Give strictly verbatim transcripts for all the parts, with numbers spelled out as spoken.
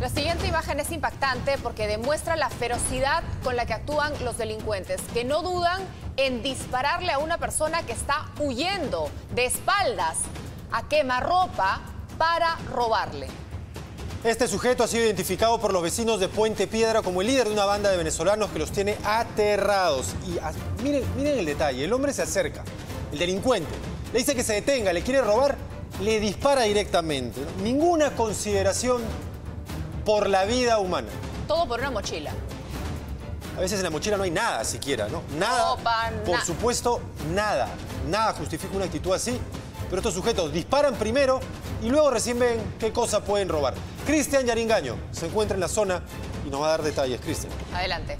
La siguiente imagen es impactante porque demuestra la ferocidad con la que actúan los delincuentes, que no dudan en dispararle a una persona que está huyendo de espaldas a quemarropa para robarle. Este sujeto ha sido identificado por los vecinos de Puente Piedra como el líder de una banda de venezolanos que los tiene aterrados. Y a, miren, miren el detalle, el hombre se acerca, el delincuente, le dice que se detenga, le quiere robar, le dispara directamente. Ninguna consideración por la vida humana. Todo por una mochila. A veces en la mochila no hay nada siquiera, ¿no? Nada, Opa, por na- supuesto, nada. Nada justifica una actitud así. Pero estos sujetos disparan primero y luego recién ven qué cosa pueden robar. Cristian Yaringaño se encuentra en la zona y nos va a dar detalles. Cristian. Adelante.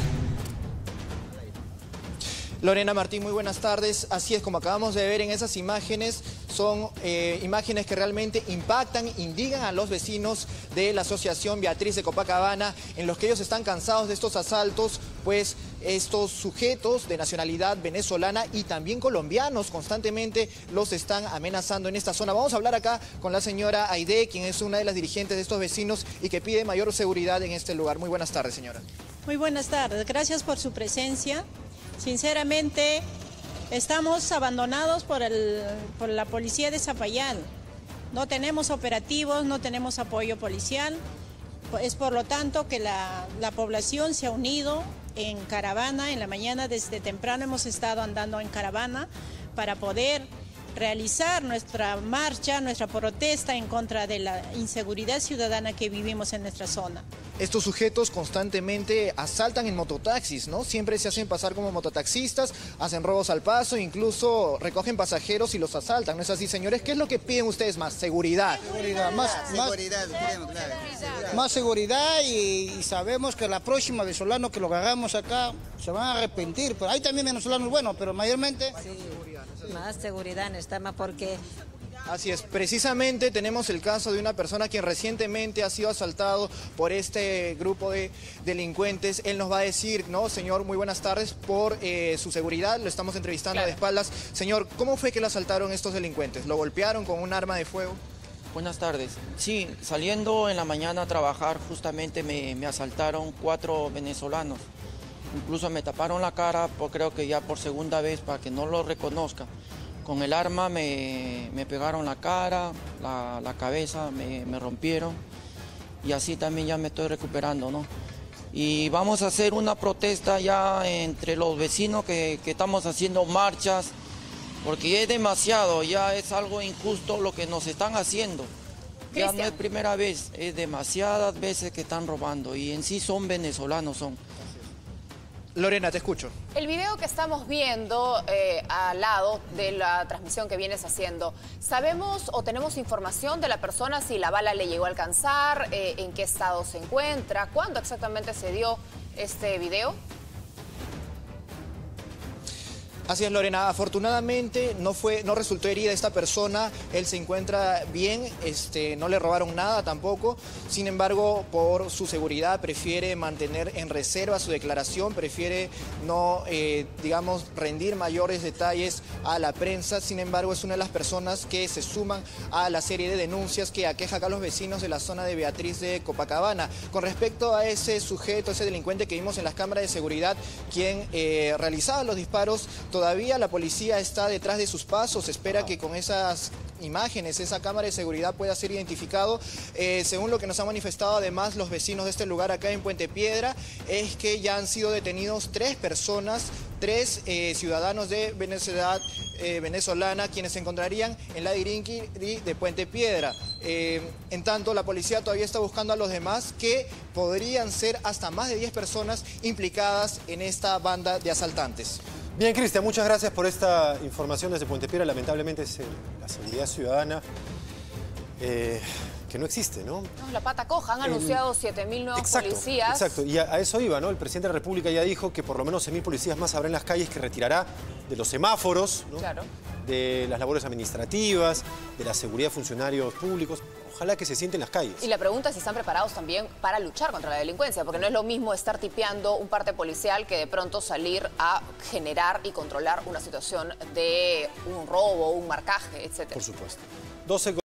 Lorena Martín, muy buenas tardes. Así es, como acabamos de ver en esas imágenes, son eh, imágenes que realmente impactan, indignan a los vecinos de la Asociación Beatriz de Copacabana, en los que ellos están cansados de estos asaltos, pues estos sujetos de nacionalidad venezolana y también colombianos constantemente los están amenazando en esta zona. Vamos a hablar acá con la señora Aide, quien es una de las dirigentes de estos vecinos y que pide mayor seguridad en este lugar. Muy buenas tardes, señora. Muy buenas tardes, gracias por su presencia. Sinceramente, estamos abandonados por, el, por la policía de Zapayán. No tenemos operativos, no tenemos apoyo policial. Es por lo tanto que la, la población se ha unido en caravana. En la mañana desde temprano hemos estado andando en caravana para poder realizar nuestra marcha, nuestra protesta en contra de la inseguridad ciudadana que vivimos en nuestra zona. Estos sujetos constantemente asaltan en mototaxis, ¿no? Siempre se hacen pasar como mototaxistas, hacen robos al paso, incluso recogen pasajeros y los asaltan. ¿No es así, señores? ¿Qué es lo que piden ustedes más? Seguridad. Seguridad, más, más, Seguridad, queremos, claro. más seguridad y, y sabemos que la próxima venezolano que lo hagamos acá se van a arrepentir. Pero hay también venezolanos buenos, pero mayormente... Más seguridad necesitamos porque... Así es, precisamente tenemos el caso de una persona quien recientemente ha sido asaltado por este grupo de delincuentes. Él nos va a decir, no, señor, muy buenas tardes, por eh, su seguridad, lo estamos entrevistando Claro. de espaldas. Señor, ¿cómo fue que lo asaltaron estos delincuentes? ¿Lo golpearon con un arma de fuego? Buenas tardes. Sí, saliendo en la mañana a trabajar, justamente me, me asaltaron cuatro venezolanos. Incluso me taparon la cara, por, creo que ya por segunda vez, para que no lo reconozca. Con el arma me, me pegaron la cara, la, la cabeza, me, me rompieron. Y así también ya me estoy recuperando, ¿no? Y vamos a hacer una protesta ya entre los vecinos que, que estamos haciendo marchas, porque ya es demasiado, ya es algo injusto lo que nos están haciendo. Ya no Cristian. es primera vez, es demasiadas veces que están robando y en sí son venezolanos, son. Lorena, te escucho. El video que estamos viendo eh, al lado de la transmisión que vienes haciendo, ¿sabemos o tenemos información de la persona si la bala le llegó a alcanzar, eh, en qué estado se encuentra, cuándo exactamente se dio este video? Así es, Lorena. Afortunadamente no fue, no resultó herida esta persona. Él se encuentra bien, este, no le robaron nada tampoco. Sin embargo, por su seguridad prefiere mantener en reserva su declaración, prefiere no, eh, digamos, rendir mayores detalles a la prensa. Sin embargo, es una de las personas que se suman a la serie de denuncias que aqueja acá a los vecinos de la zona de Beatriz de Copacabana. Con respecto a ese sujeto, ese delincuente que vimos en las cámaras de seguridad, quien eh, realizaba los disparos, todavía la policía está detrás de sus pasos, espera que con esas imágenes, esa cámara de seguridad pueda ser identificado. Eh, según lo que nos han manifestado además los vecinos de este lugar acá en Puente Piedra, es que ya han sido detenidos tres personas, tres eh, ciudadanos de Venezuela, eh, venezolana, quienes se encontrarían en la Dirinqui de Puente Piedra. Eh, en tanto, la policía todavía está buscando a los demás, que podrían ser hasta más de diez personas implicadas en esta banda de asaltantes. Bien, Cristian, muchas gracias por esta información desde Puente Piedra. Lamentablemente es eh, la seguridad ciudadana eh, que no existe, ¿no? No, la pata coja, han El- anunciado siete mil nuevos Exacto, policías. exacto. Y a, a eso iba, ¿no? El presidente de la República ya dijo que por lo menos seis mil policías más habrá en las calles, que retirará de los semáforos, ¿no? Claro. De las labores administrativas, de la seguridad de funcionarios públicos. Ojalá que se sienten en las calles. Y la pregunta es si están preparados también para luchar contra la delincuencia, porque no es lo mismo estar tipeando un parte policial que de pronto salir a generar y controlar una situación de un robo, un marcaje, etcétera. Por supuesto. doce